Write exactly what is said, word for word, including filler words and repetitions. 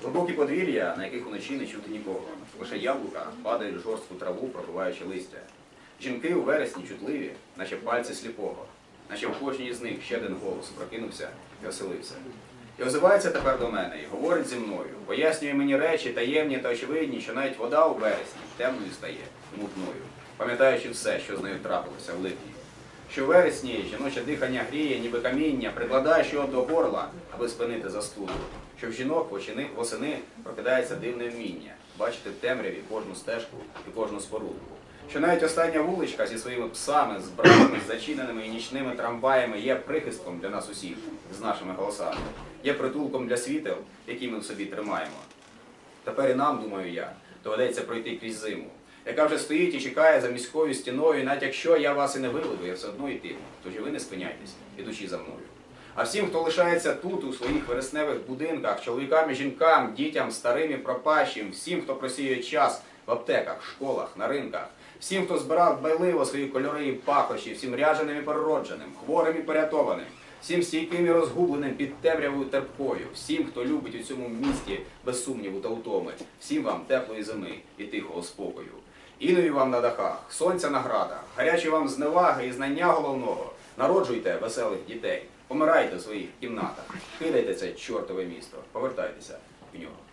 Глибокі подвір'я, на яких уночі не чути нікого. Лише яблука падають в жорстку траву, пробиваючи листя. Жінки у вересні чутливі, наче пальці сліпого, наче в кожній з них ще один голос прокинувся і оселився. І озивається тепер до мене і говорить зі мною, пояснює мені речі таємні та очевидні, що навіть вода у вересні темною стає, мутною, пам'ятаючи все, що з нею трапилося в липні. Що в вересні жіноче дихання гріє, ніби каміння, прикладає його до горла, аби спинити застуду. Що в жінок восени прокидається дивне вміння бачити в темряві кожну стежку і кожну спорудку. Що навіть остання вуличка зі своїми псами, з братами, з зачиненими і нічними трамваями є прихистком для нас усіх з нашими голосами, є притулком для світел, які ми в собі тримаємо. Тепер і нам, думаю я, доведеться пройти крізь зиму, яка вже стоїть і чекає за міською стіною, і навіть якщо я вас і не виведу, я все одно йтиму, тож і ви не спиняйтесь, ідучи за мною. А всім, хто лишається тут, у своїх вересневих будинках, чоловікам і жінкам, дітям, старим і пропащим, всім, хто просіює час в аптеках, школах, на ринках, всім, хто збирав дбайливо свої кольори і пахощі, всім ряженим і переродженим, хворим і порятованим, всім стійким і розгубленим під темрявою терпкою, всім, хто любить у цьому місті без сумніву та утоми, всім вам теплої зими і тихого спокою. Інові вам на дахах, сонця на градах, гарячі вам зневаги і знання головного, народжуйте веселих дітей, помирайте в своїх кімнатах, кидайте це чортове місто, повертайтеся в нього.